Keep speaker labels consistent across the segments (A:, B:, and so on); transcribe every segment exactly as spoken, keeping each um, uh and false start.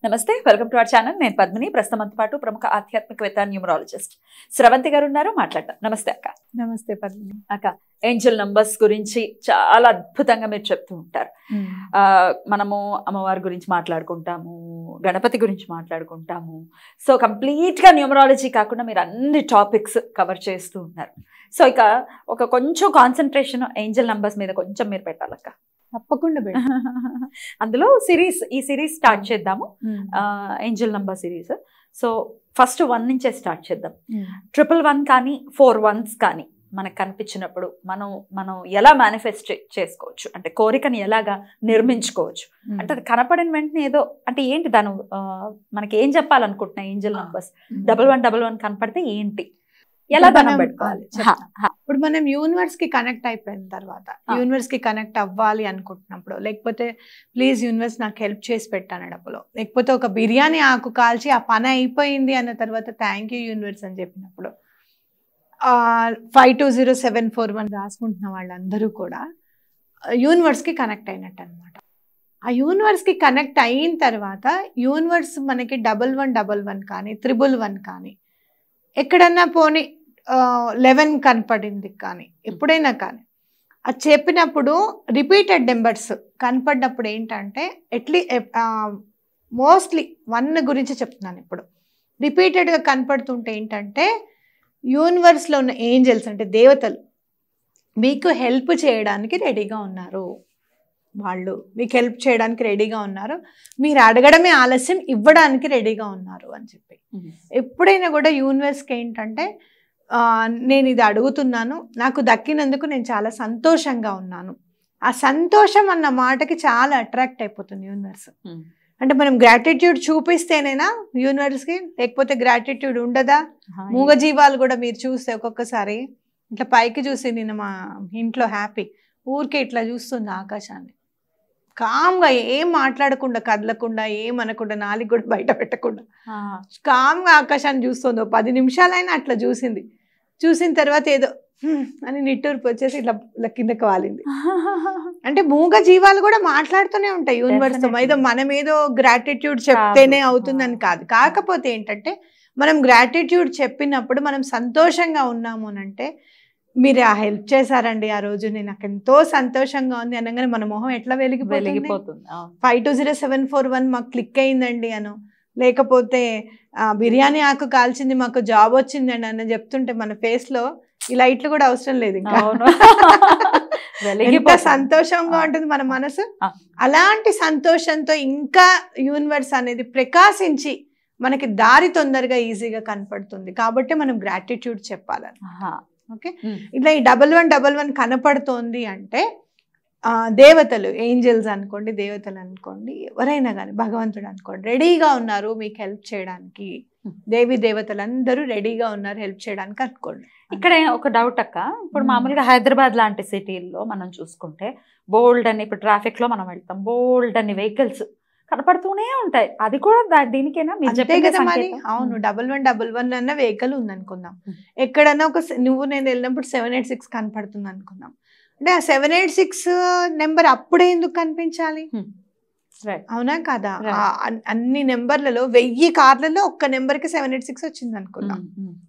A: నమస్తే, welcome to our channel. నేను పద్మిని. ప్రస్తుతంతో పాటు ప్రముఖ ఆధ్యాత్మికవేత్త న్యూమరాలజిస్ట్ శ్రవంతి గారు ఉన్నారు. మాట్లాడతాం. నమస్తే అక్క.
B: నమస్తే పద్మిని.
A: అక్క, ఏంజల్ నంబర్స్ గురించి చాలా అద్భుతంగా మీరు చెప్తూ ఉంటారు. ఆ మనము అమ్మవారి గురించి మాట్లాడుకుంటాము, గణపతి గురించి మాట్లాడుకుంటాము. సో కంప్లీట్ గా న్యూమరాలజీ కాకుండా మీరు అన్ని టాపిక్స్ కవర్ చేస్తూ ఉన్నారు. సో ఇక ఒక కొంచెం కాన్సన్ట్రేషన్ ఏంజల్ నంబర్స్ మీద కొంచెం మీరు పెట్టాలక్క.
B: తప్పకుండా
A: అందులో సిరీస్ ఈ సిరీస్ స్టార్ట్ చేద్దాము, angel number series. So first one నుంచే స్టార్ట్ చేద్దాం. ట్రిపుల్ వన్ కానీ ఫోర్ వన్స్ కానీ మనకు కనిపించినప్పుడు మనం మనం ఎలా మేనిఫెస్ట్ చేసుకోవచ్చు, అంటే కోరికని ఎలాగా నిర్మించుకోవచ్చు. అంటే అది కనపడిన వెంటనే ఏదో అంటే ఏంటి దాని మనకి ఏం చెప్పాలనుకుంటున్నా angel numbers double one double one కనపడితే ఏంటి, ఎలా దండం పెట్టుకోవాలి?
B: ఇప్పుడు మనం యూనివర్స్ కి కనెక్ట్ అయిపోయిన తర్వాత, యూనివర్స్ కి కనెక్ట్ అవ్వాలి అనుకుంటున్నప్పుడు, లేకపోతే ప్లీజ్ యూనివర్స్ నాకు హెల్ప్ చేసి పెట్టానప్పుడు, లేకపోతే ఒక బిర్యానీ ఆకు కాల్చి ఆ పని అయిపోయింది అన్న తర్వాత థ్యాంక్ యూ యూనివర్స్ అని చెప్పినప్పుడు, five two zero seven four one రాసుకుంటున్న వాళ్ళందరూ కూడా యూనివర్స్ కి కనెక్ట్ అయినట్టు అనమాట. ఆ యూనివర్స్ కి కనెక్ట్ అయిన తర్వాత యూనివర్స్ మనకి డబల్ వన్ డబల్ వన్ కానీ త్రిబుల్ వన్ కానీ ఎక్కడన్నా పోనీ లెవెన్ కనపడింది కానీ ఎప్పుడైనా కానీ అది చెప్పినప్పుడు రిపీటెడ్ నెంబర్స్ కనపడినప్పుడు ఏంటంటే ఎట్లీ మోస్ట్లీ వన్ గురించి చెప్తున్నాను. ఇప్పుడు రిపీటెడ్గా కనపడుతుంటే ఏంటంటే యూనివర్స్లో ఉన్న ఏంజల్స్ అంటే దేవతలు మీకు హెల్ప్ చేయడానికి రెడీగా ఉన్నారు. వాళ్ళు మీకు హెల్ప్ చేయడానికి రెడీగా ఉన్నారు, మీరు అడగడమే ఆలస్యం ఇవ్వడానికి రెడీగా ఉన్నారు అని చెప్పి. ఎప్పుడైనా కూడా యూనివర్స్కి ఏంటంటే నేను ఇది అడుగుతున్నాను, నాకు దక్కినందుకు నేను చాలా సంతోషంగా ఉన్నాను. ఆ సంతోషం అన్న మాటకి చాలా అట్రాక్ట్ అయిపోతుంది యూనివర్స్. అంటే మనం గ్రాటిట్యూడ్ చూపిస్తేనేనా యూనివర్స్కి, లేకపోతే గ్రాటిట్యూడ్ ఉండదా? మూగజీవాలు కూడా మీరు చూస్తే ఒక్కొక్కసారి ఇట్లా పైకి చూసి నేను మా ఇంట్లో హ్యాపీ ఊరికే ఇట్లా చూస్తుంది ఆకాశాన్ని, కామ్గా ఏం మాట్లాడకుండా కదలకుండా ఏం అనకుండా నాలుగు కూడా బయట పెట్టకుండా కామ్గా ఆకాశాన్ని చూస్తుంది. ఓ పది నిమిషాలైనా అట్లా చూసింది. చూసిన తర్వాత ఏదో అని నిట్టూర్పు వచ్చేసి ఇట్లా ఇట్లా కిందకి వాలింది. అంటే మూగ జీవాలు కూడా మాట్లాడుతూనే ఉంటాయి యూనివర్స్తో. ఏదో మనం ఏదో గ్రాటిట్యూడ్ చెప్తేనే అవుతుందని కాదు. కాకపోతే ఏంటంటే మనం గ్రాటిట్యూడ్ చెప్పినప్పుడు మనం సంతోషంగా ఉన్నాము అని అంటే, మీరు ఆ హెల్ప్ చేశారండి ఆ రోజు, నేను నాకు ఎంతో సంతోషంగా ఉంది అనగానే మన మొహం ఎట్లా వెలిగిపోతుంది. Five two zero seven four one మాకు క్లిక్ అయిందండి అను, లేకపోతే బిర్యానీ ఆకు కాల్చింది మాకు జాబ్ వచ్చిందండి అని చెప్తుంటే మన ఫేస్ లో ఈ లైట్లు కూడా అవసరం లేదు, ఇంకా ఎంత సంతోషంగా ఉంటుంది మన మనసు. అలాంటి సంతోషంతో ఇంకా యూనివర్స్ అనేది ప్రకాశించి మనకి దారి తొందరగా ఈజీగా కనపడుతుంది. కాబట్టి మనం గ్రాటిట్యూడ్ చెప్పాలని. ఓకే, ఇట్లా ఈ డబల్ వన్ డబల్ వన్ కనపడుతోంది అంటే దేవతలు, ఏంజల్స్ అనుకోండి, దేవతలు అనుకోండి, ఎవరైనా కానీ భగవంతుడు అనుకోండి, రెడీగా ఉన్నారు మీకు హెల్ప్ చేయడానికి. దేవి దేవతలు అందరూ రెడీగా ఉన్నారు హెల్ప్ చేయడానికి అనుకోండి.
A: ఇక్కడ ఒక డౌట్ అక్క, ఇప్పుడు మామూలుగా హైదరాబాద్ లాంటి సిటీల్లో మనం చూసుకుంటే బోల్డ్ అని, ఇప్పుడు ట్రాఫిక్ లో మనం వెళ్తాం, బోల్డ్ అని వెహికల్స్ కనపడుతూనే ఉంటాయి. అది కూడా దీనికేనా మీరు చెప్పే కదా మరి?
B: అవును, డబల్ వన్ డబల్ వన్ అన్న వెహికల్ ఉంది అనుకుందాం, ఎక్కడన్నా ఒక నువ్వు నేను వెళ్ళినప్పుడు సెవెన్ ఎయిట్ సిక్స్ కనపడుతుంది అనుకుందాం. అంటే ఆ సెవెన్ ఎయిట్ సిక్స్ నెంబర్ అప్పుడే ఎందుకు కనిపించాలి? అవునా కదా? అన్ని నెంబర్లలో వెయ్యి కార్లలో ఒక్క నెంబర్ కి సెవెన్ ఎయిట్ సిక్స్ వచ్చింది అనుకుందాం,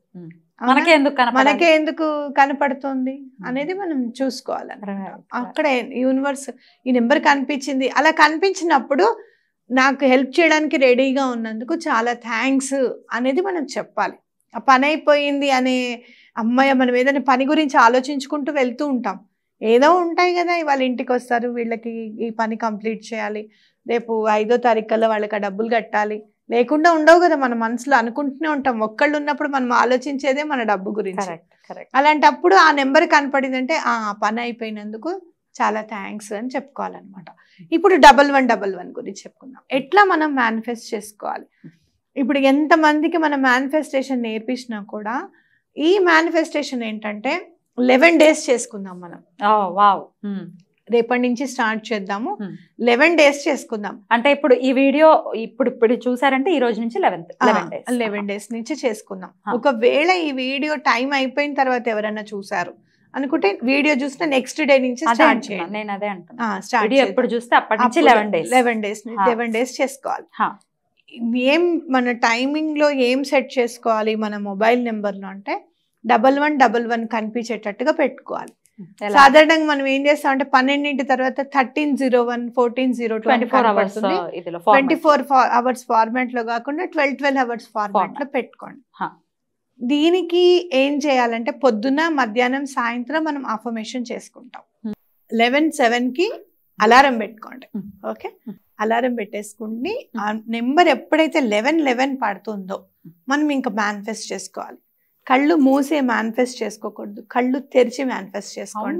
B: మనకే ఎందుకు మనకే ఎందుకు కనపడుతుంది అనేది మనం చూసుకోవాలి. అక్కడ యూనివర్స్ ఈ నెంబర్ కనిపించింది, అలా కనిపించినప్పుడు నాకు హెల్ప్ చేయడానికి రెడీగా ఉన్నందుకు చాలా థ్యాంక్స్ అనేది మనం చెప్పాలి. ఆ పని అయిపోయింది అనే అమ్మాయి, మనం ఏదైనా పని గురించి ఆలోచించుకుంటూ వెళ్తూ ఉంటాం, ఏదో ఉంటాయి కదా, వాళ్ళ ఇంటికి వస్తారు, వీళ్ళకి ఈ పని కంప్లీట్ చేయాలి, రేపు ఐదో తారీఖు కల్లా వాళ్ళకి ఆ డబ్బులు కట్టాలి, లేకుండా ఉండవు కదా, మన మనసులో అనుకుంటూనే ఉంటాం. ఒక్కళ్ళు ఉన్నప్పుడు మనం ఆలోచించేదే మన డబ్బు గురించి. అలాంటప్పుడు ఆ నెంబర్ కనపడిందంటే ఆ పని అయిపోయినందుకు చాలా థ్యాంక్స్ అని చెప్పుకోవాలన్నమాట. ఇప్పుడు డబల్ వన్ డబల్ వన్ గురించి చెప్పుకుందాం, ఎట్లా మనం మేనిఫెస్ట్ చేసుకోవాలి. ఇప్పుడు ఎంతమందికి మనం మేనిఫెస్టేషన్ నేర్పించినా కూడా ఈ మేనిఫెస్టేషన్ ఏంటంటే లెవెన్ డేస్ చేసుకుందాం మనం.
A: వావ్,
B: రేపటి నుంచి స్టార్ట్ చేద్దాము, లెవెన్ డేస్ చేసుకుందాం.
A: అంటే ఇప్పుడు ఈ వీడియో ఇప్పుడు ఇప్పుడు చూసారంటే ఈ రోజు నుంచి లెవెన్
B: లెవెన్ డేస్ నుంచి చేసుకుందాం. ఒకవేళ ఈ వీడియో టైం అయిపోయిన తర్వాత ఎవరైనా చూసారు అనుకుంటే వీడియో చూస్తే నెక్స్ట్ డే నుంచి స్టార్ట్ చేయండి.
A: నేను అదే అంటున్నా, స్టార్ట్ ఎప్పుడు చూస్తే అప్పటి నుంచి eleven days
B: eleven days eleven days చేసుకోవాలి. ఏం మన టైమింగ్లో ఏం సెట్ చేసుకోవాలి మన మొబైల్ నెంబర్లో అంటే డబల్ వన్ డబల్ వన్ కనిపించేటట్టుగా పెట్టుకోవాలి. సాధారణంగా మనం ఏం చేస్తాం అంటే పన్నెండింటి తర్వాత thirteen zero one fourteen zero two twenty four hours format లో కాకుండా ట్వెల్వ్ ట్వెల్వ్ అవర్స్ ఫార్మాట్ లో పెట్టుకోండి. దీనికి ఏం చేయాలంటే పొద్దున మధ్యాహ్నం సాయంత్రం మనం అఫర్మేషన్ చేసుకుంటాం. లెవెన్ సెవెన్ కి అలారం పెట్టుకోండి. ఓకే, అలారం పెట్టేసుకుని ఆ నెంబర్ ఎప్పుడైతే లెవెన్ లెవెన్ పడుతుందో మనం ఇంకా మేనిఫెస్ట్ చేసుకోవాలి. కళ్ళు మూసే మేనిఫెస్ట్ చేసుకోకూడదు, కళ్ళు తెరిచి మేనిఫెస్ట్ చేసుకోండి.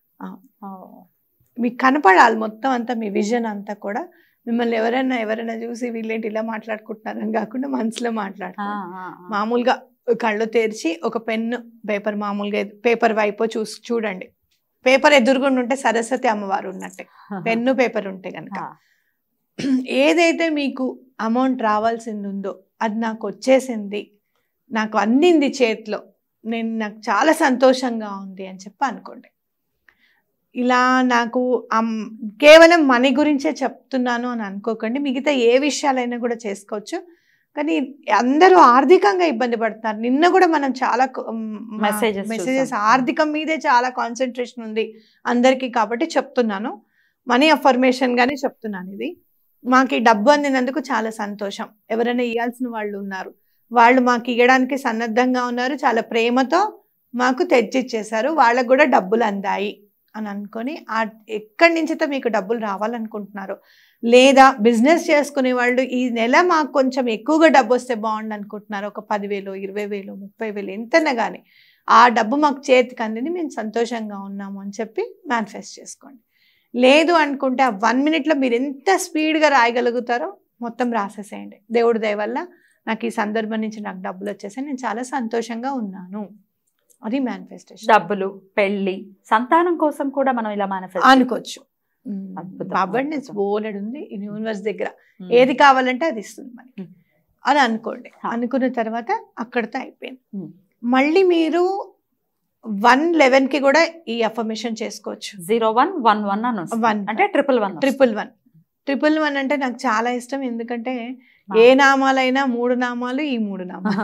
B: మీకు కనపడాలి మొత్తం అంతా, మీ విజన్ అంతా కూడా. మిమ్మల్ని ఎవరైనా ఎవరైనా చూసి వీళ్ళేంటి ఇలా మాట్లాడుకుంటున్నారని కాకుండా మనసులో మాట్లాడుకోండి. మామూలుగా కళ్ళు తెరిచి ఒక పెన్ను పేపర్, మామూలుగా పేపర్ వైపు చూసి చూడండి. పేపర్ ఎదురుగుండా ఉంటే సరస్వతి అమ్మవారు ఉన్నట్టే, పెన్ను పేపర్ ఉంటే కనుక ఏదైతే మీకు అమౌంట్ రావాల్సింది ఉందో అది నాకు వచ్చేసింది, నాకు అందింది చేతిలో, నేను నాకు చాలా సంతోషంగా ఉంది అని చెప్పి అనుకోండి. ఇలా నాకు కేవలం మనీ గురించే చెప్తున్నాను అని అనుకోకండి, మిగతా ఏ విషయాలైనా కూడా చేసుకోవచ్చు. కానీ అందరూ ఆర్థికంగా ఇబ్బంది పడుతున్నారు. నిన్న కూడా మనం చాలా మెసేజెస్ ఆర్థికం మీదే చాలా కాన్సన్ట్రేషన్ ఉంది అందరికీ, కాబట్టి చెప్తున్నాను. మనీ అఫర్మేషన్ గానే చెప్తున్నాను. ఇది మాకు ఈ డబ్బు అందినందుకు చాలా సంతోషం. ఎవరైనా ఇవ్వాల్సిన వాళ్ళు ఉన్నారు, వాళ్ళు మాకు ఇవ్వడానికి సన్నద్ధంగా ఉన్నారు, చాలా ప్రేమతో మాకు తెచ్చిచ్చేశారు, వాళ్ళకు కూడా డబ్బులు అందాయి అని అనుకొని ఆ ఎక్కడి నుంచితో మీకు డబ్బులు రావాలనుకుంటున్నారు, లేదా బిజినెస్ చేసుకునే వాళ్ళు ఈ నెల మాకు కొంచెం ఎక్కువగా డబ్బు వస్తే బాగుండు అనుకుంటున్నారు, ఒక పదివేలు ఇరవై వేలు ముప్పై వేలు ఎంతైనా కానీ ఆ డబ్బు మాకు చేతికి అందింది, మేము సంతోషంగా ఉన్నాము అని చెప్పి మేనిఫెస్ట్ చేసుకోండి. లేదు అనుకుంటే ఆ వన్ మినిట్లో మీరు ఎంత స్పీడ్గా రాయగలుగుతారో మొత్తం రాసేసేయండి. దేవుడి దయ వల్ల నాకు ఈ సందర్భం నుంచి నాకు డబ్బులు వచ్చేసాయి, నేను చాలా సంతోషంగా ఉన్నాను, అది మేనిఫెస్టేషన్.
A: డబ్బులు, పెళ్లి, సంతానం కోసం కూడా మనం ఇలా మేనిఫెస్ట్
B: అనుకోవచ్చు. అబ్బండెన్స్ బోలెడు ఉంది యూనివర్స్ దగ్గర, ఏది కావాలంటే అది ఇస్తుంది మనకి, అది అనుకోండి. అనుకున్న తర్వాత అక్కడితో అయిపోయింది. మళ్ళీ మీరు వన్ లెవెన్ కి కూడా ఈ అఫర్మేషన్ చేసుకోవచ్చు.
A: జీరో వన్ వన్ వన్ అని వన్ అంటే triple one
B: triple one triple one అంటే నాకు చాలా ఇష్టం. ఎందుకంటే ఏ నామాలైనా మూడు నామాలు, ఈ మూడు నామాలు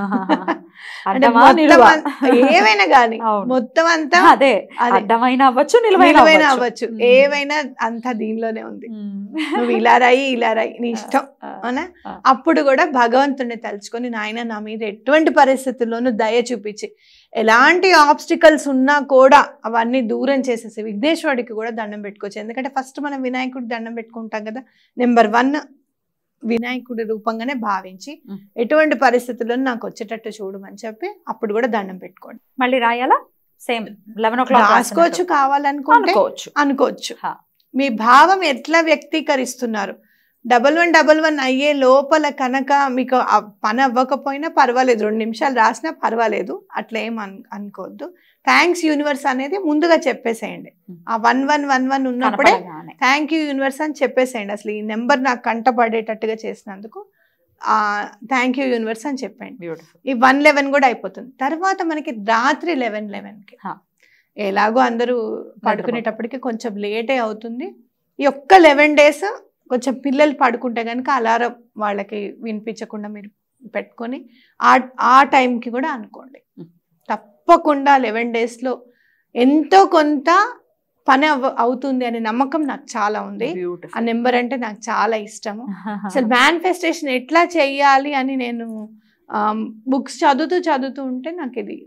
B: ఏవైనా కానీ మొత్తం అంతా
A: అదే అడ్డమైన అవ్వచ్చు, నిలువైన
B: అవ్వచ్చు, ఏవైనా అంతా దీనిలోనే ఉంది. నువ్వు ఇలా రాయి ఇలా రాయి నీ ఇష్టం అవునా. అప్పుడు కూడా భగవంతుడిని తలుచుకొని నాయన నా మీద ఎటువంటి పరిస్థితుల్లోనూ దయ చూపించి ఎలాంటి ఆబ్స్టికల్స్ ఉన్నా కూడా అవన్నీ దూరం చేసేసి విఘ్నేశ్వరుడికి కూడా దండం పెట్టుకోవచ్చు. ఎందుకంటే ఫస్ట్ మనం వినాయకుడికి దండం పెట్టుకుంటాం కదా. నెంబర్ వన్ వినాయకుడి రూపంగానే భావించి ఎటువంటి పరిస్థితుల్లో నాకు వచ్చేటట్టు చూడమని చెప్పి అప్పుడు కూడా దండం పెట్టుకోండి.
A: మళ్ళీ రాయాలా? సేమ్ లెవెన్ ఓ క్లాక్
B: రాసుకోవచ్చు, కావాలనుకుంటే అనుకోవచ్చు. మీ భావం ఎట్లా వ్యక్తీకరిస్తున్నారు. డబల్ వన్ డబల్ వన్ అయ్యే లోపల కనుక మీకు పని అవ్వకపోయినా పర్వాలేదు, రెండు నిమిషాలు రాసినా పర్వాలేదు, అట్లా ఏం అను అనుకోవద్దు. థ్యాంక్స్ యూనివర్స్ అనేది ముందుగా చెప్పేసేయండి. ఆ వన్ వన్ వన్ వన్ ఉన్నప్పుడే థ్యాంక్ యూ యూనివర్స్ అని చెప్పేసేయండి. అసలు ఈ నెంబర్ నాకు కంటపడేటట్టుగా చేసినందుకు ఆ థ్యాంక్ యూ యూనివర్స్ అని చెప్పండి. ఈ వన్ లెవెన్ కూడా అయిపోతుంది. తర్వాత మనకి రాత్రి లెవెన్ లెవెన్ కి ఎలాగో అందరూ పడుకునేటప్పటికి కొంచెం లేటే అవుతుంది. ఈ ఒక్క లెవెన్ డేస్ కొంచెం పిల్లలు పడుకుంటే కనుక అలారం వాళ్ళకి వినిపించకుండా మీరు పెట్టుకొని ఆ ఆ టైంకి కూడా అనుకోండి. తప్పకుండా లెవెన్ డేస్లో ఎంతో కొంత పని అవ అవుతుంది అనే నమ్మకం నాకు చాలా ఉంది. ఆ నెంబర్ అంటే నాకు చాలా ఇష్టము. అసలు మేనిఫెస్టేషన్ ఎట్లా చెయ్యాలి అని నేను బుక్స్ చదువుతూ చదువుతూ ఉంటే నాకు ఇది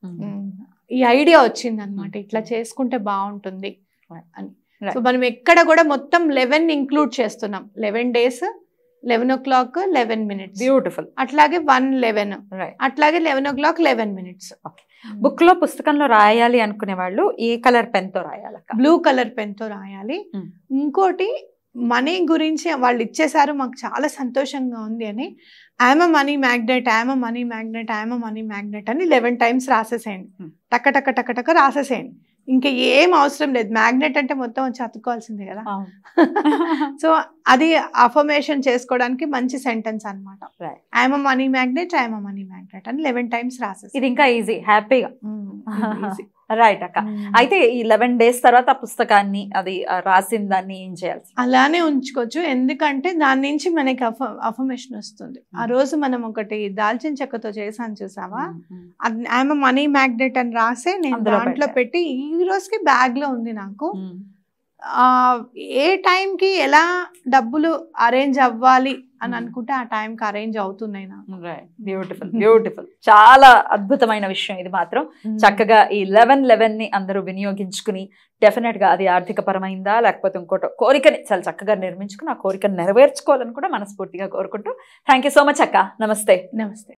B: ఈ ఐడియా వచ్చింది అనమాట, ఇట్లా చేసుకుంటే బాగుంటుంది అని. సో మనం ఎక్కడ కూడా మొత్తం లెవెన్ ఇంక్లూడ్ చేస్తున్నాం. Eleven days, eleven o'clock eleven minutes,
A: beautiful.
B: అట్లాగే వన్ లెవెన్, అట్లాగే eleven o'clock eleven minutes.
A: Book లో పుస్తకంలో రాయాలి అనుకునే వాళ్ళు ఏ కలర్ పెన్ తో రాయాలి?
B: బ్లూ కలర్ పెన్ తో రాయాలి. ఇంకోటి మనీ గురించి వాళ్ళు ఇచ్చేసారు, మాకు చాలా సంతోషంగా ఉంది అని I'm money magnet, I'm money magnet, I'm money magnet అని లెవెన్ టైమ్స్ రాసేసేయండి. టక్క టక్క టక్క టక్క రాసేసేయండి. ఇంకా ఏం అవసరం లేదు. మ్యాగ్నెట్ అంటే మొత్తం వచ్చి అతుక్కోవాల్సిందే కదా. సో అది అఫర్మేషన్ చేసుకోవడానికి మంచి సెంటెన్స్ అనమాట. I'm money magnet, I'm money magnet అని లెవెన్ టైమ్స్ రాసేసి
A: ఇది ఇంకా ఈజీ, హ్యాపీగా. రైట్ అక్క. అయితే ఈ లెవెన్ డేస్ తర్వాత ఆ పుస్తకాన్ని అది రాసిన దాన్ని ఏం చేయాలి?
B: అలానే ఉంచుకోవచ్చు, ఎందుకంటే దాని నుంచి మనకి అఫ అఫర్మేషన్ వస్తుంది. ఆ రోజు మనం ఒకటి దాల్చిన చెక్కతో చేసాను చూసావా, ఐఎమ్ మనీ మ్యాగ్నెట్ అని రాసే నేను దాంట్లో పెట్టి ఈ రోజుకి బ్యాగ్ లో ఉంది నాకు. ఆ ఏ టైంకి ఎలా డబ్బులు అరేంజ్ అవ్వాలి అని అనుకుంటే ఆ టైంకి అరేంజ్ అవుతున్నాయి నాకు.
A: బ్యూటిఫుల్ బ్యూటిఫుల్ చాలా అద్భుతమైన విషయం ఇది మాత్రం. చక్కగా ఈ లెవెన్ లెవెన్ ని అందరూ వినియోగించుకుని డెఫినెట్ గా అది ఆర్థిక పరమైందా లేకపోతే ఇంకోటో కోరికని చాలా చక్కగా నిర్మించుకుని ఆ కోరికను నెరవేర్చుకోవాలని కూడా మనస్ఫూర్తిగా కోరుకుంటూ థ్యాంక్ యూ సో మచ్ అక్క. నమస్తే.
B: నమస్తే.